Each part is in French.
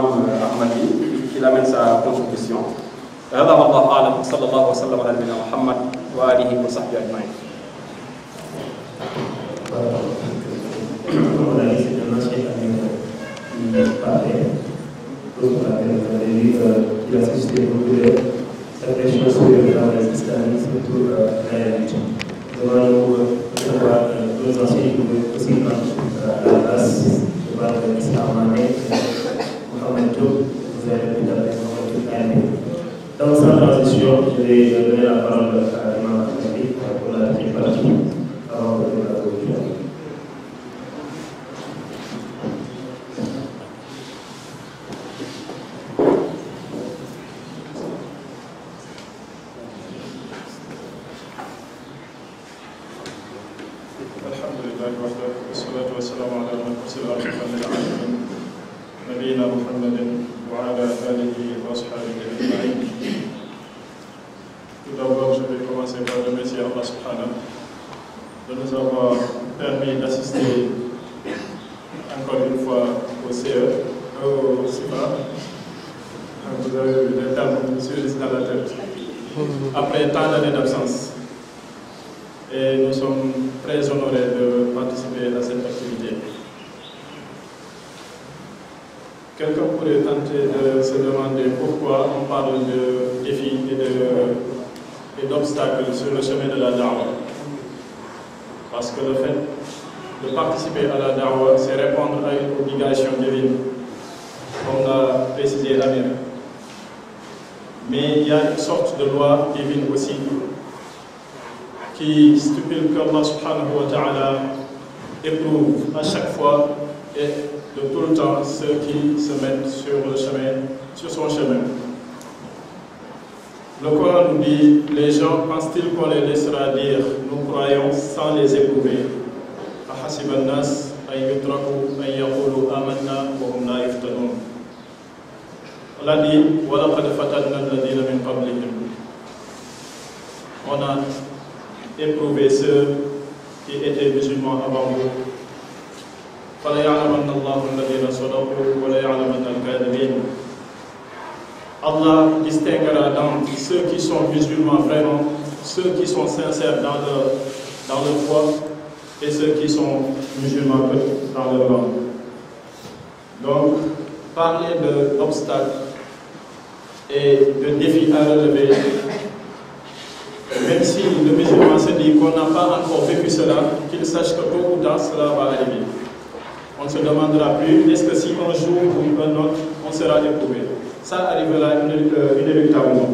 l'imam Ahmadi qui amène sa contribution. هذا والله أعلم صلى الله وسلم على نبينا محمد وآله وصحبه أجمعين. Il a suscité beaucoup d'agressions sur le islamisme et tout la religion. Devant nous, nos anciens qui pouvaient aussi prendre la place de voir l'islam Mohamed Diop, vous avez pu d'abord Mohamed Diop. Dans sa transition, je vais donner la parole à l'imam Ahmadi pour la dernière partie avant de donner la parole. Après tant d'années d'absence, et nous sommes très honorés de participer à cette activité. Quelqu'un pourrait tenter de se demander pourquoi on parle de défis et d'obstacles sur le chemin de la da'wah. Parce que le fait de participer à la da'wah, c'est répondre à une obligation divine, comme l'a précisé Amir. Mais il y a une sorte de loi divine aussi qui stipule qu'Allah subhanahu wa ta'ala éprouve à chaque fois et de tout le temps ceux qui se mettent sur son chemin. Le Coran nous dit, les gens pensent-ils qu'on les laissera dire, nous croyons sans les éprouver. أحسب الناس أن يتركوا أن يقولوا آمنا وهم لا يفتنون. On a dit, وَلَقَدْ فَتَنَّا الَّذِينَ مِنْ قَبْلِهِمْ. On a éprouvé ceux qui étaient musulmans avant vous. فَلَيَعْلَمَنَّ اللَّهُ الَّذِينَ صَدَقُوا وَلَيَعْلَمَنَّ الْكَاذِبِينَ. Allah distinguera dans ceux qui sont musulmans vraiment, ceux qui sont sincères dans leur foi, et ceux qui sont musulmans dans leur langue. Donc, parler d'obstacles et de défis à relever, même si le musulman se dit qu'on n'a pas encore vécu cela, qu'il sache que tôt ou tard cela va arriver. On ne se demandera plus, est-ce que si un jour ou un autre, on sera éprouvé. Ça arrivera inéluctablement.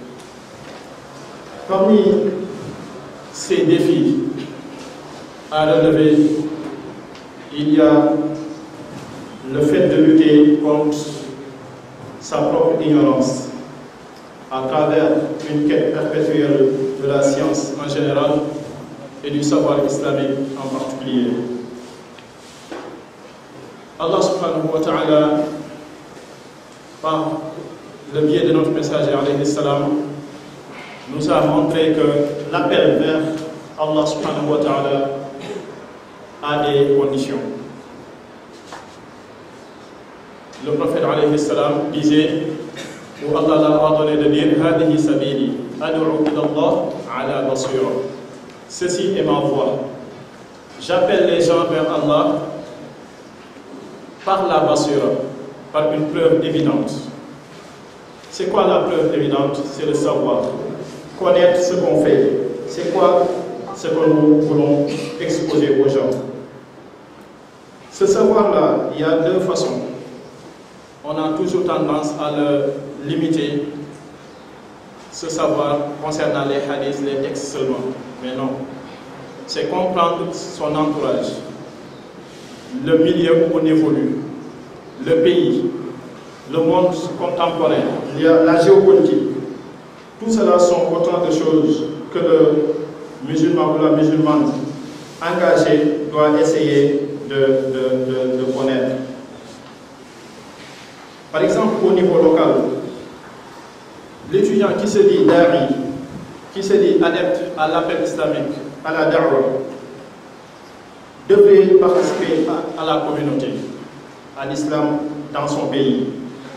Parmi ces défis à relever, il y a le fait de lutter contre sa propre ignorance à travers une quête perpétuelle de la science en général et du savoir islamique en particulier. Allah subhanahu wa ta'ala, par le biais de notre messager alayhi salam, nous a montré que l'appel vers Allah subhanahu wa ta'ala a des conditions. Le prophète alayhi salam disait, où Allah l'a ordonné de dire, Hadihi sabili, ad'u ila Allah ala basira. Ceci est ma voie. J'appelle les gens vers Allah par la basira, par une preuve évidente. C'est quoi la preuve évidente? C'est le savoir. Connaître ce qu'on fait. C'est quoi ce que nous voulons exposer aux gens? Ce savoir-là, il y a deux façons. On a toujours tendance à le limiter, ce savoir concernant les hadiths, les textes seulement. Mais non. C'est comprendre son entourage, le milieu où on évolue, le pays, le monde contemporain, la géopolitique. Tout cela sont autant de choses que le musulman ou la musulmane engagée doit essayer de connaître. Par exemple, au niveau local, l'étudiant qui se dit da'i, qui se dit adepte à l'appel islamique, à la da'wah, devait participer à la communauté, à l'islam dans son pays.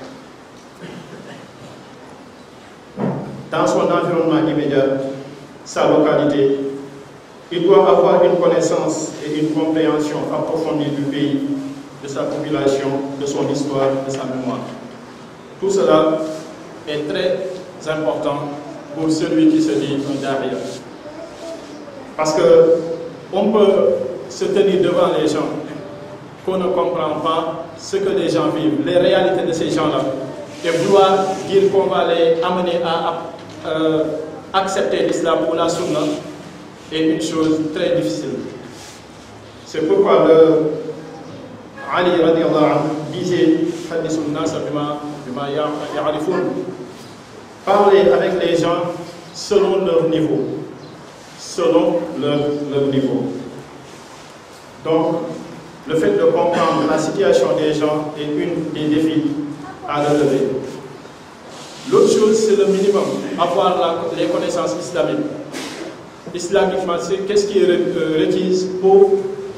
dans son environnement immédiat, sa localité. Il doit avoir une connaissance et une compréhension approfondie du pays, de sa population, de son histoire, de sa mémoire. Tout cela est très important pour celui qui se dit un da'iya. Parce qu'on peut se tenir devant les gens, qu'on ne comprend pas ce que les gens vivent, les réalités de ces gens-là, et vouloir dire qu'on va les amener à accepter l'islam ou la sunna est une chose très difficile. C'est pourquoi le Ali radiallahu anhu disait hadithun nasa bima ya'rifun, parler avec les gens selon leur niveau. Selon leur niveau. Donc, le fait de comprendre la situation des gens est une des défis à relever. L'autre chose, c'est le minimum, avoir les connaissances islamiques. Islamiquement, c'est qu'est-ce qui est requis pour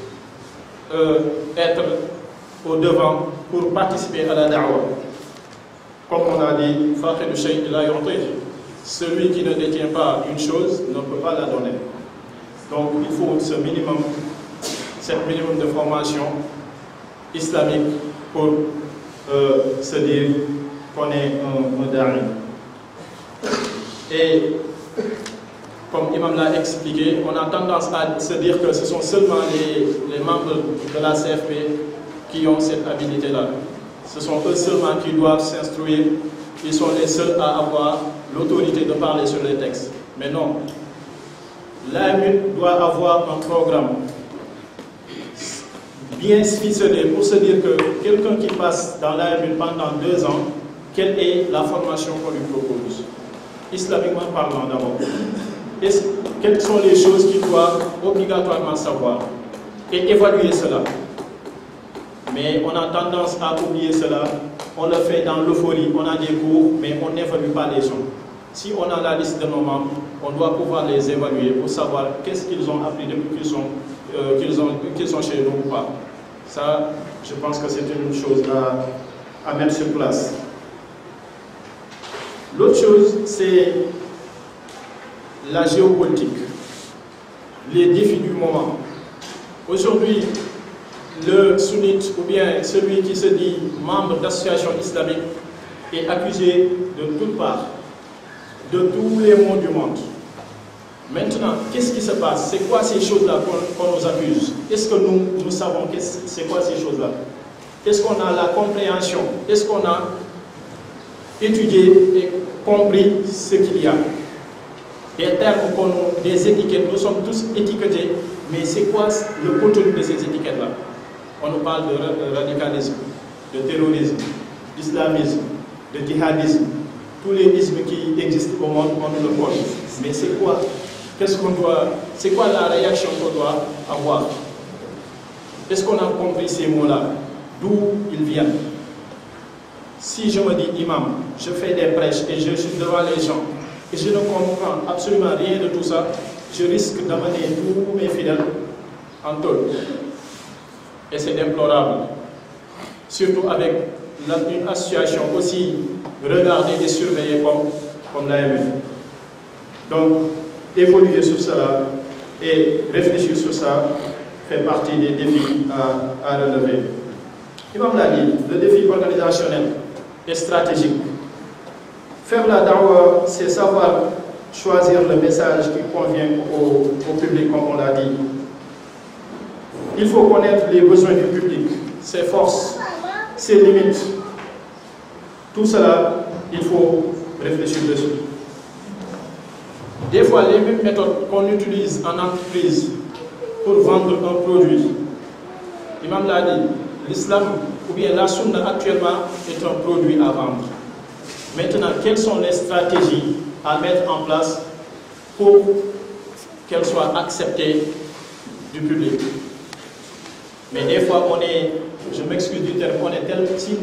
être au devant, pour participer à la da'wah. Comme on a dit, Faqih al-Shay' la yu'tih. Celui qui ne détient pas une chose ne peut pas la donner. Donc il faut ce minimum de formation islamique pour se dire qu'on est un da'i. Et comme Imam l'a expliqué, on a tendance à se dire que ce sont seulement les membres de la CFP qui ont cette habilité-là. Ce sont eux seulement qui doivent s'instruire. Ils sont les seuls à avoir l'autorité de parler sur les textes. Mais non. L'AMUN doit avoir un programme bien ficelé pour se dire que quelqu'un qui passe dans l'AMUN pendant 2 ans, quelle est la formation qu'on lui propose? Islamiquement parlant d'abord. Quelles sont les choses qu'il doit obligatoirement savoir et évaluer cela? Mais on a tendance à oublier cela. On le fait dans l'euphorie, on a des cours, mais on n'évalue pas les gens. Si on a la liste de nos membres, on doit pouvoir les évaluer pour savoir qu'est-ce qu'ils ont appris depuis qu'ils sont chez nous ou pas. Ça, je pense que c'est une chose à mettre sur place. L'autre chose, c'est la géopolitique, les défis du moment. Aujourd'hui, le sunnite ou bien celui qui se dit membre d'association islamique est accusé de toutes parts, de tous les maux du monde. Maintenant, qu'est-ce qui se passe? C'est quoi ces choses-là qu'on nous accuse? Est-ce que nous savons c'est quoi ces choses-là? Est-ce qu'on a la compréhension? Est-ce qu'on a étudié et compris ce qu'il y a? Des termes, des étiquettes, nous sommes tous étiquetés, mais c'est quoi le contenu de ces étiquettes-là? On nous parle de radicalisme, de terrorisme, d'islamisme, de djihadisme, tous les ismes qui existent au monde, on nous le pose. Mais c'est quoi? C'est quoi la réaction qu'on doit avoir? Est-ce qu'on a compris ces mots-là? D'où ils viennent? Si je me dis imam, je fais des prêches et je suis devant les gens et je ne comprends absolument rien de tout ça, je risque d'amener tous mes fidèles en taule. Et c'est déplorable. Surtout avec une association aussi regardée et surveillée comme l'AMN. Donc, évoluer sur cela et réfléchir sur ça fait partie des défis à relever. Imam l'a dit, le défi organisationnel et stratégique. Faire la da'wah, c'est savoir choisir le message qui convient au public, comme on l'a dit. Il faut connaître les besoins du public, ses forces, ses limites. Tout cela, il faut réfléchir dessus. Des fois, les mêmes méthodes qu'on utilise en entreprise pour vendre un produit, l'imam l'a dit, l'islam ou bien la sunna actuellement est un produit à vendre. Maintenant, quelles sont les stratégies à mettre en place pour qu'elles soient acceptées du public? Mais des fois, je m'excuse du terme, on est si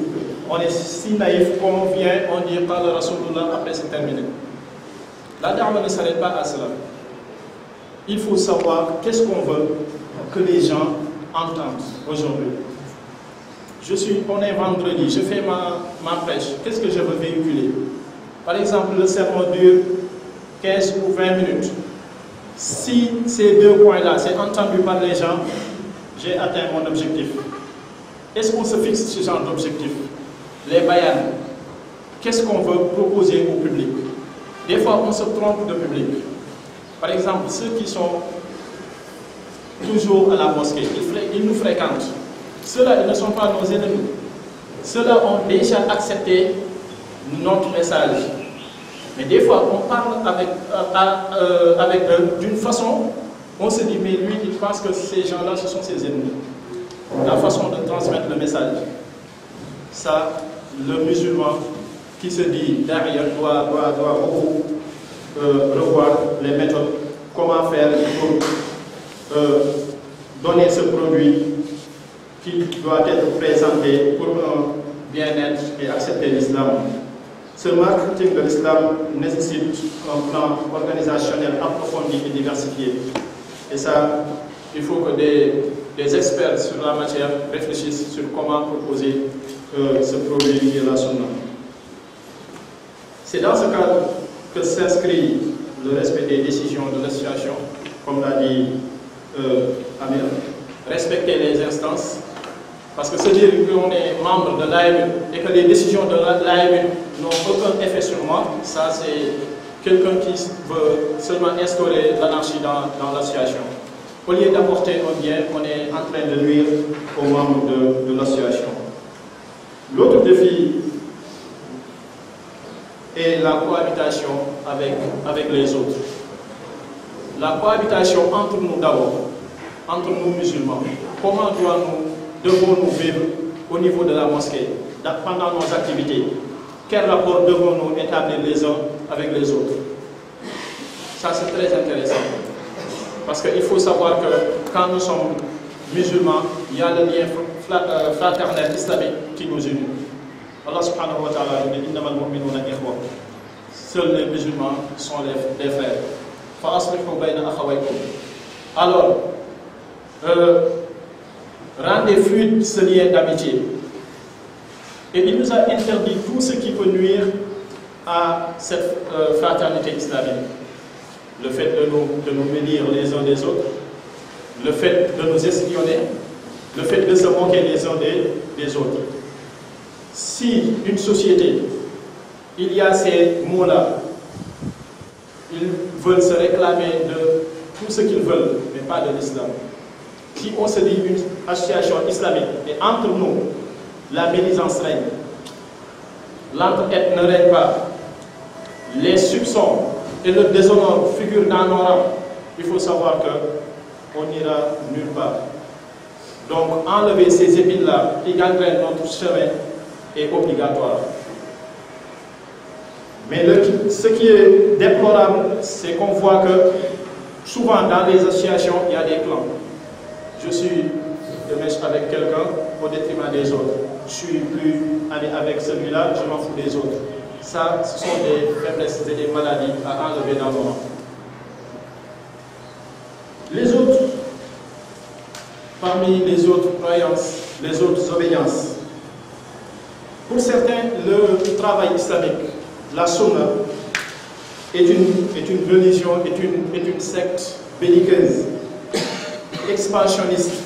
naïf qu'on vient, on dit par le Rasulullah, après c'est terminé. La da'wah ne s'arrête pas à cela. Il faut savoir qu'est-ce qu'on veut que les gens entendent aujourd'hui. On est vendredi, je fais ma prêche, qu'est-ce que je veux véhiculer? par exemple, le sermon dure 15 ou 20 minutes. Si ces deux points-là, c'est entendu par les gens, j'ai atteint mon objectif. Est-ce qu'on se fixe ce genre d'objectif? Les bayans, qu'est-ce qu'on veut proposer au public? Des fois, on se trompe de public. Par exemple, ceux qui sont toujours à la mosquée, ils nous fréquentent. Ceux-là, ils ne sont pas nos ennemis. Ceux-là ont déjà accepté notre message. Mais des fois, on parle avec eux d'une façon, on se dit, mais lui, il pense que ces gens-là, ce sont ses ennemis. La façon de transmettre le message, ça, le musulman qui se dit derrière doit beaucoup revoir les méthodes, comment faire pour donner ce produit qui doit être présenté pour un bien-être et accepter l'islam. Ce marketing de l'islam nécessite un plan organisationnel approfondi et diversifié. Et ça, il faut que des experts sur la matière réfléchissent sur comment proposer ce produit qui est la sunna. C'est dans ce cadre que s'inscrit le respect des décisions de l'association, comme l'a dit Amir. Respecter les instances, parce que se dire qu'on est membre de l'AMU et que les décisions de l'AMU n'ont aucun effet sur moi, ça c'est quelqu'un qui veut seulement instaurer l'anarchie dans l'association. Au lieu d'apporter un bien, on est en train de nuire aux membres de l'association. L'autre défi est la cohabitation avec les autres. La cohabitation entre nous d'abord, entre nous musulmans. Comment devons-nous vivre au niveau de la mosquée, pendant nos activités? Quel rapport devons-nous établir les uns avec les autres? Ça, c'est très intéressant. Parce qu'il faut savoir que quand nous sommes musulmans, il y a le lien fraternel islamique qui nous unit. Allah subhanahu wa ta'ala dit innamal mu'minuna ikhwa. Seuls les musulmans sont les frères. Fa aslihu bayna akhawaykum. Alors, rendez fluide ce lien d'amitié. Et il nous a interdit tout ce qui peut nuire à cette fraternité islamique. Le fait de nous bénir les uns des autres, le fait de nous espionner, le fait de se moquer les uns des autres. Si une société, il y a ces mots-là, ils veulent se réclamer de tout ce qu'ils veulent, mais pas de l'islam. Si on se dit une association islamique, et entre nous, la médisance règne, l'entraide ne règne pas, les soupçons et le déshonneur figurent dans nos rangs, il faut savoir qu'on n'ira nulle part. Donc, enlever ces épines-là qui gangrènent notre chemin est obligatoire. Mais ce qui est déplorable, c'est qu'on voit que souvent dans les associations, il y a des clans. Je suis de mèche avec quelqu'un au détriment des autres. Je suis plus ami avec celui-là, je m'en fous des autres. Ça, ce sont des faiblesses et des maladies à enlever dans nos rangs. Les autres, parmi les autres croyances, les autres obédiences, pour certains, le travail islamique, la sunna, est une religion, est une secte belliqueuse, expansionniste,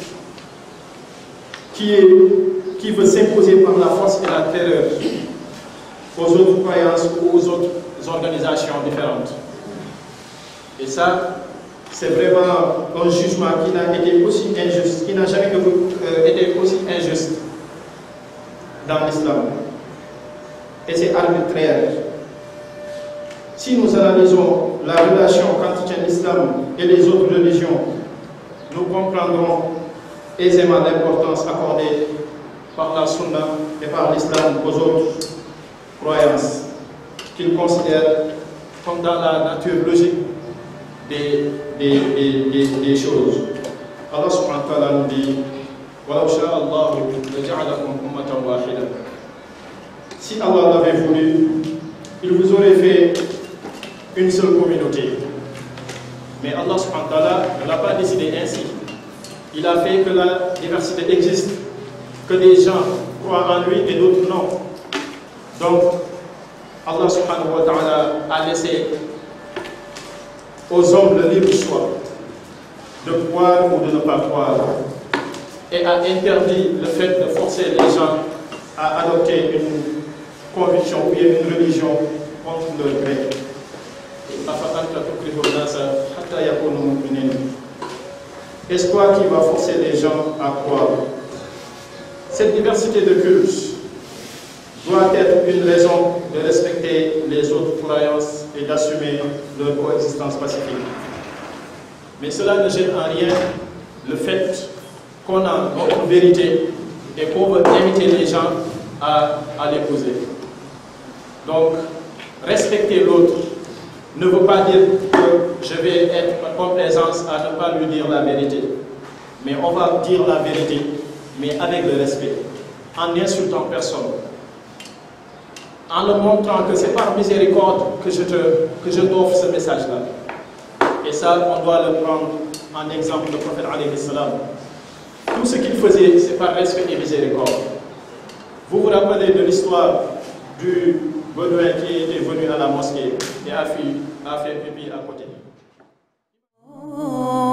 qui veut s'imposer par la force et la terreur aux autres croyances ou aux autres organisations différentes. Et ça, c'est vraiment un jugement qui n'a été aussi injuste, qui n'a jamais été aussi injuste dans l'islam. Et c'est arbitraire. Si nous analysons la relation qu'entretient l'islam et les autres religions, nous comprendrons aisément l'importance accordée par la sunna et par l'islam aux autres croyances qu'ils considèrent comme dans la nature logique des choses. Allah subhanahu wa ta'ala nous dit وَلَوْ شَاءَ اللَّهُ لَجَعَلَكُمْ أُمَّةً وَاحِدَةً. Si Allah l'avait voulu, il vous aurait fait une seule communauté. Mais Allah subhanahu wa ta'ala ne l'a pas décidé ainsi. Il a fait que la diversité existe, que des gens croient en lui et d'autres non. Donc, Allah subhanahu wa ta'ala a laissé aux hommes le libre choix de croire ou de ne pas croire et a interdit le fait de forcer les gens à adopter une conviction ou une religion contre leur gré. Est-ce toi qui vas forcer les gens à croire? Cette diversité de cultes doit être une raison de respecter les autres croyances et d'assumer leur coexistence pacifique. Mais cela ne gêne en rien le fait qu'on a notre vérité et qu'on veut inviter les gens à l'épouser. Donc, respecter l'autre ne veut pas dire que je vais être en complaisance à ne pas lui dire la vérité. Mais on va dire la vérité, mais avec le respect, en n'insultant personne. En leur montrant que c'est par miséricorde que je t'offre ce message-là. Et ça, on doit le prendre en exemple, le prophète alayhi salam. Tout ce qu'il faisait, c'est par respect et miséricorde. Vous vous rappelez de l'histoire du Bédouin qui était venu à la mosquée et a fait pipi à côté.